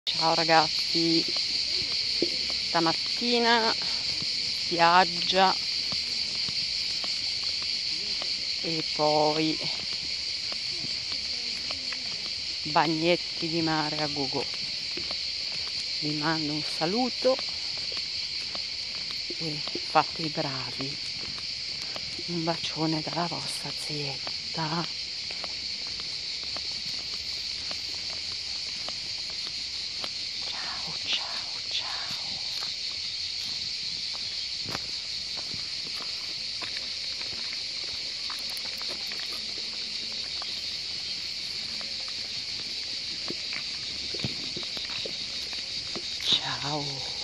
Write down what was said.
Ciao ragazzi, stamattina spiaggia e poi bagnetti di mare a gogo. Vi mando un saluto e fate i bravi. Un bacione dalla vostra zietta. Ciao ciao ciao. Ciao.